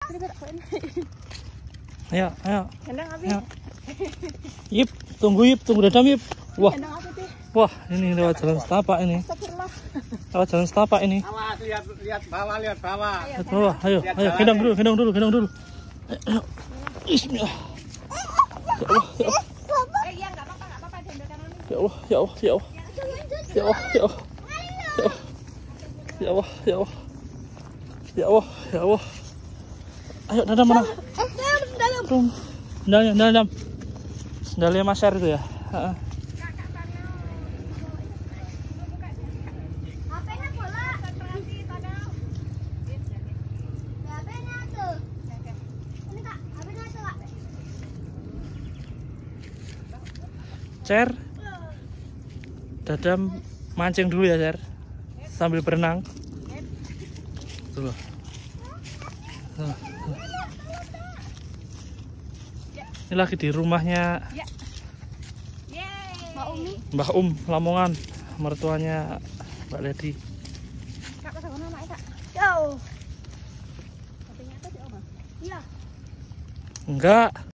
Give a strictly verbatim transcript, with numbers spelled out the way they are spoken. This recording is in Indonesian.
Ayo, ayo. Gendong Abi. Ayo. Yip, tunggu Yip, tunggu Dadam Yip. Wah. Gendong Abi deh. Wah, ini lewat jalan setapak ini. Astagfirullah. Lewat jalan setapak ini. Awas, lihat lihat bawah, lihat bawah. Lihat bawah, ayo, ayo, gendong dulu, gendong dulu, gendong dulu. Ayo. Bismillah. Ya Allah, ya Allah. Eh iya enggak apa-apa, enggak apa-apa gendong kanan. Ya Allah, ya Allah, ya Allah. Ya Allah, ya Allah. Ya Allah, ya Allah. Ya Allah, ya Allah. Ayo, Dadam mana? Belum. Sendalnya, Dadam. Sendalnya Mas Syar itu ya. Heeh. Cer, Dadam mancing dulu ya, Cer, sambil berenang. Tuh. Tuh. Ini lagi di rumahnya Mbah Um Lamongan, mertuanya Mbak Ledi. Kak, ke sana Mak, Kak. Jauh. Iya. Enggak.